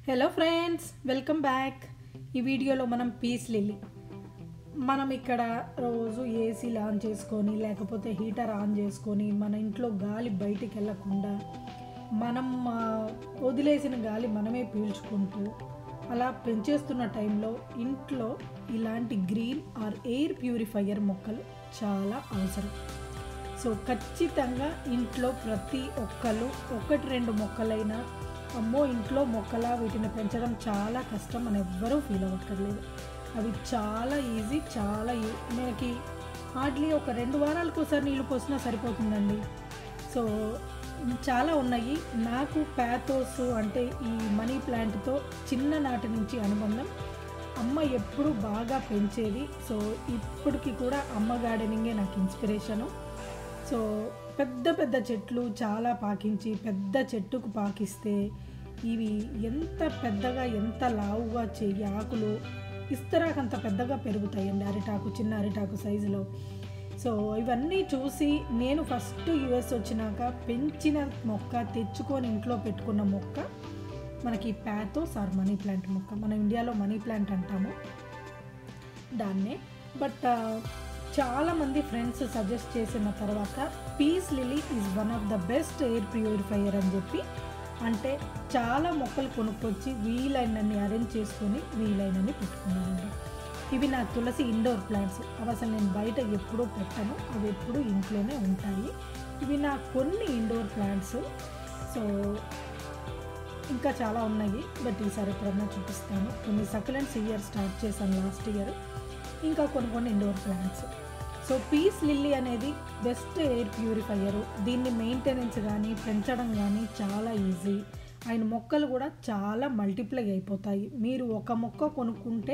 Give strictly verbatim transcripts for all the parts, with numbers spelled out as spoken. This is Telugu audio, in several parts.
Hello friends, welcome back. ఈ వీడియోలో మనం పీస్ లిల్లీ మనం ఇక్కడ రోజు ఏసీ ఆన్ చేసుకొని లేకపోతే హీటర్ ఆన్ చేసుకొని మన ఇంట్లో గాలి బయటికి వెళ్ళకుండా మనం వదిలేసిన గాలి మనమే పీల్చుకుంటూ అలా పెంచేస్తున్న టైంలో ఇంట్లో ఇలాంటి గ్రీన్ ఆర్ ఎయిర్ ప్యూరిఫైయర్ మొక్కలు చాలా అవసరం. సో ఖచ్చితంగా ఇంట్లో ప్రతి ఒక్కరు ఒకటి రెండు మొక్కలైనా అమ్మో ఇంట్లో మొక్కల వీటిని పెంచడం చాలా కష్టం అని ఎవ్వరూ ఫీల్ అవ్వక్కర్లేదు. అవి చాలా ఈజీ, చాలా మనకి హార్డ్లీ ఒక రెండు వారాలకు ఒకసారి నీళ్ళు పోసినా సరిపోతుందండి. సో చాలా ఉన్నాయి. నాకు ప్యాథోస్ అంటే ఈ మనీ ప్లాంట్తో చిన్ననాటి నుంచి అనుబంధం. అమ్మ ఎప్పుడు బాగా పెంచేది. సో ఇప్పటికి కూడా అమ్మ గార్డెనింగే నాకు ఇన్స్పిరేషను. సో పెద్ద పెద్ద చెట్లు చాలా పాకించి పెద్ద చెట్టుకు పాకిస్తే ఇవి ఎంత పెద్దగా ఎంత లావుగా చెయ్యి ఆకులు ఇస్తరాకంత పెద్దగా పెరుగుతాయండి. అరిటాకు చిన్న అరిటాకు సైజులో. సో ఇవన్నీ చూసి నేను ఫస్ట్ యుఎస్ వచ్చినాక పెంచిన మొక్క తెచ్చుకొని ఇంట్లో పెట్టుకున్న మొక్క మనకి ప్యాథోస్ ఆర్ మనీ ప్లాంట్ మొక్క. మన ఇండియాలో మనీ ప్లాంట్ అంటాము దాన్నే. బట్ చాలామంది ఫ్రెండ్స్ సజెస్ట్ చేసిన తర్వాత peace lily is one of the best air purifier అని చెప్పి, అంటే చాలా మొక్కలు కొనుక్కొచ్చి వీలైనన్ని అరేంజ్ చేసుకొని వీలైనన్ని పెట్టుకున్నానండి. ఇవి నా తులసి ఇండోర్ ప్లాంట్స్. అవి అసలు నేను బయట ఎప్పుడూ పెట్టను, అవి ఎప్పుడూ ఇంట్లోనే ఉంటాయి. ఇవి నా కొన్ని ఇండోర్ ప్లాంట్స్. సో ఇంకా చాలా ఉన్నాయి, బట్ ఈసారి ఎప్పుడన్నా చూపిస్తాను. కొన్ని సక్యులెంట్స్ ఇయర్ స్టార్ట్ చేశాను లాస్ట్ ఇయర్, ఇంకా కొన్ని కొన్ని indoor plants. So peace lily అనేది బెస్ట్ ఎయిర్ ప్యూరిఫైయరు. దీన్ని మెయింటెనెన్స్ కానీ పెంచడం కానీ చాలా ఈజీ. ఆయన మొక్కలు కూడా చాలా మల్టిప్లై అయిపోతాయి. మీరు ఒక మొక్క కొనుక్కుంటే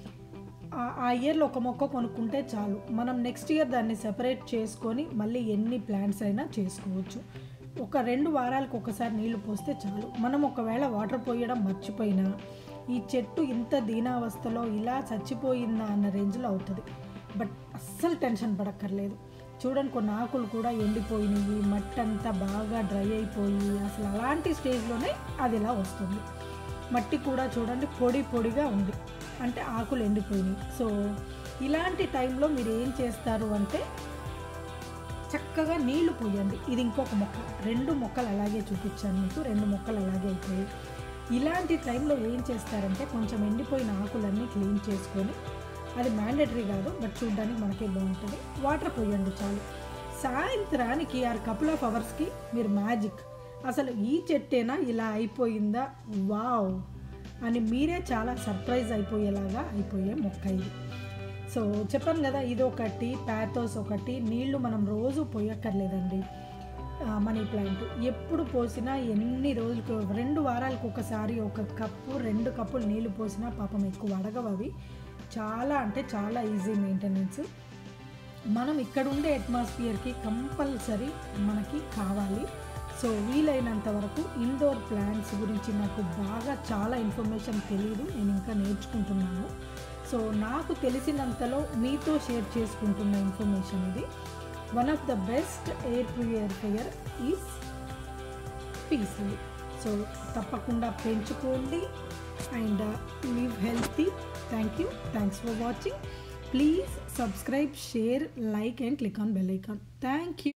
ఆ ఇయర్లో ఒక మొక్క కొనుక్కుంటే చాలు, మనం నెక్స్ట్ ఇయర్ దాన్ని సెపరేట్ చేసుకొని మళ్ళీ ఎన్ని ప్లాంట్స్ అయినా చేసుకోవచ్చు. ఒక రెండు వారాలకు ఒకసారి నీళ్లు పోస్తే చాలు. మనం ఒకవేళ వాటర్ పోయడం మర్చిపోయినా ఈ చెట్టు ఇంత దీనావస్థలో ఇలా చచ్చిపోయిందా అన్న రేంజ్లో అవుతుంది. బట్ అస్సలు టెన్షన్ పడక్కర్లేదు. చూడండి, కొన్ని ఆకులు కూడా ఎండిపోయినాయి, మట్టి అంతా బాగా డ్రై అయిపోయి అసలు అలాంటి స్టేజ్లోనే అది ఇలా వస్తుంది. మట్టి కూడా చూడండి పొడి పొడిగా ఉంది, అంటే ఆకులు ఎండిపోయినాయి. సో ఇలాంటి టైంలో మీరు ఏం చేస్తారు అంటే చక్కగా నీళ్లు పోయండి. ఇది ఇంకొక మొక్క, రెండు మొక్కలు అలాగే చూపించాను మీకు, రెండు మొక్కలు అలాగే అయిపోయాయి. ఇలాంటి టైంలో ఏం చేస్తారంటే కొంచెం ఎండిపోయిన ఆకులన్నీ క్లీన్ చేసుకొని, అది మ్యాండేటరీ కాదు బట్ చూడడానికి మనకే బాగుంటుంది, వాటర్ పోయండి చాలు. సాయంత్రానికి ఆర్ కపుల్ ఆఫ్ అవర్స్కి మీరు మ్యాజిక్, అసలు ఈ చెట్టేనా ఇలా అయిపోయిందా వావ్ అని మీరే చాలా సర్ప్రైజ్ అయిపోయేలాగా అయిపోయే మొక్క ఇది. సో చెప్పాను కదా, ఇది ఒకటి ప్యాథోస్ ఒకటి. నీళ్లు మనం రోజు పోయక్కర్లేదండి. మనీ ప్లాంట్ ఎప్పుడు పోసినా ఎన్ని రోజులకు రెండు వారాలకు ఒకసారి ఒక కప్పు రెండు కప్పులు నీళ్లు పోసినా పాపం ఎక్కువ అడగవు. అవి చాలా అంటే చాలా ఈజీ మెయింటెనెన్స్. మనం ఇక్కడ ఉండే అట్మాస్ఫియర్కి కంపల్సరీ మనకి కావాలి. సో వీలైనంత వరకు ఇండోర్ ప్లాంట్స్ గురించి నాకు బాగా చాలా ఇన్ఫర్మేషన్ తెలియదు, నేను ఇంకా నేర్చుకుంటున్నాను. సో నాకు తెలిసినంతలో మీతో షేర్ చేసుకుంటున్న ఇన్ఫర్మేషన్ ఇది. One of the best air purifier is peace lily. So తప్పకుండా పెంచుకోండి and live healthy. Thank you, thanks for watching. Please subscribe, share, like and click on bell icon. Thank you.